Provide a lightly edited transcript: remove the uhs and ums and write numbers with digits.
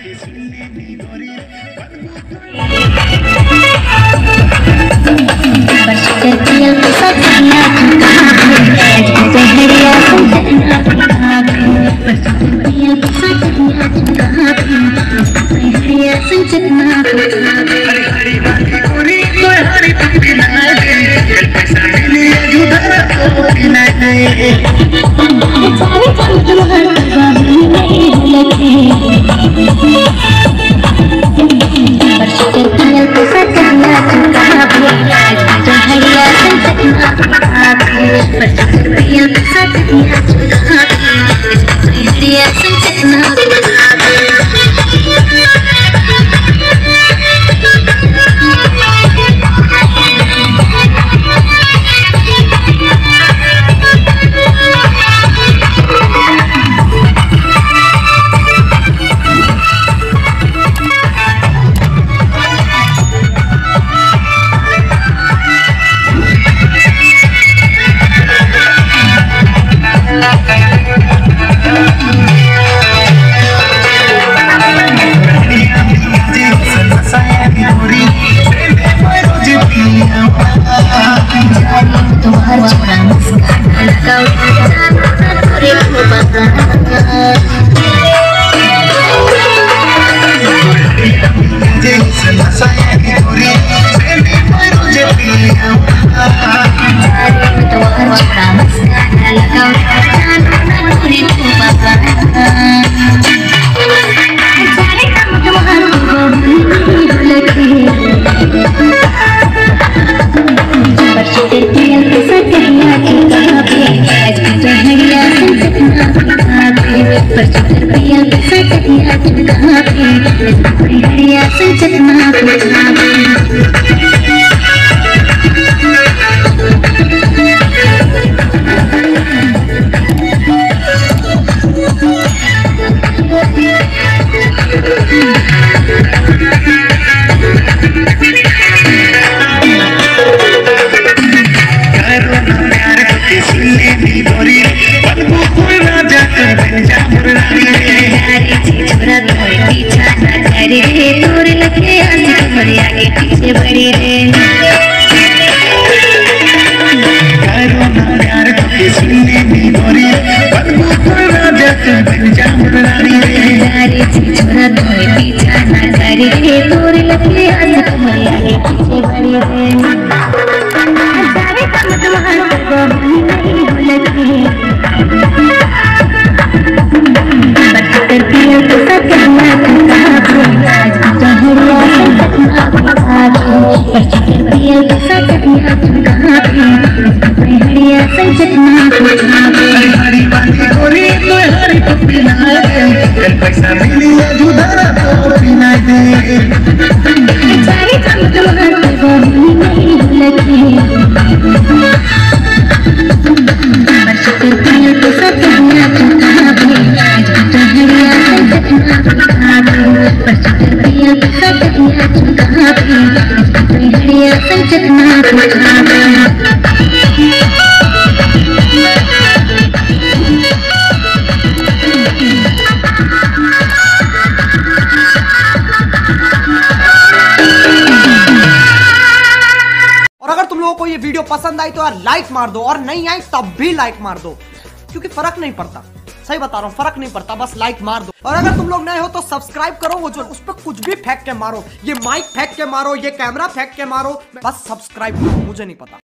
को ये वीडियो पसंद आई तो यार लाइक मार दो, और नहीं आई तब भी लाइक मार दो, क्योंकि फर्क नहीं पड़ता। सही बता रहा हूँ, फर्क नहीं पड़ता, बस लाइक मार दो। और अगर तुम लोग नए हो तो सब्सक्राइब करो, वो जो उस पर कुछ भी फेंक के मारो, ये माइक फेंक के मारो, ये कैमरा फेंक के मारो, बस सब्सक्राइब करो, मुझे नहीं पता।